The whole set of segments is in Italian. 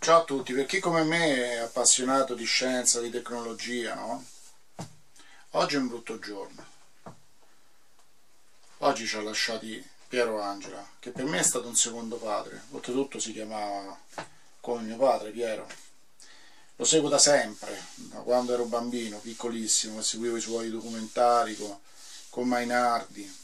Ciao a tutti, per chi come me è appassionato di scienza, di tecnologia, no? Oggi è un brutto giorno. Oggi ci ha lasciati Piero Angela, che per me è stato un secondo padre. Oltretutto si chiamava come mio padre, Piero. Lo seguo da sempre, da quando ero bambino, piccolissimo, e seguivo i suoi documentari con Mainardi.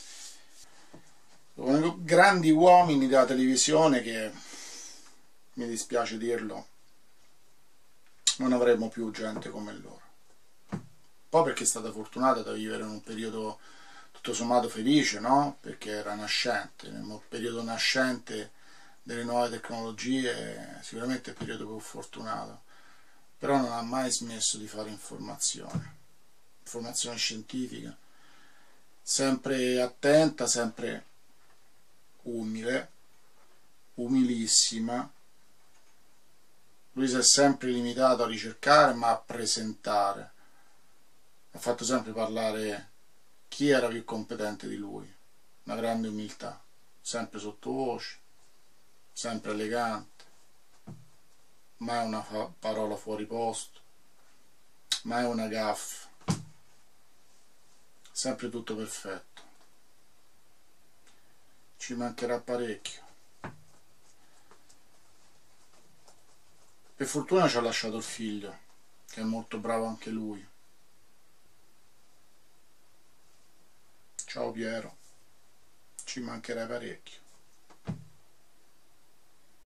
Sono grandi uomini della televisione che, mi dispiace dirlo, non avremo più gente come loro. Poi perché è stata fortunata da vivere in un periodo tutto sommato felice, no? Perché era nascente, nel periodo nascente delle nuove tecnologie sicuramente è il periodo più fortunato, però non ha mai smesso di fare informazione scientifica, sempre attenta, sempre umile, umilissima. Lui si è sempre limitato a ricercare ma a presentare, ha fatto sempre parlare chi era più competente di lui, una grande umiltà, sempre sottovoce, sempre elegante, mai una parola fuori posto, mai una gaffa, sempre tutto perfetto. Ci mancherà parecchio. Per fortuna ci ha lasciato il figlio, che è molto bravo anche lui. Ciao Piero, ci mancherai parecchio.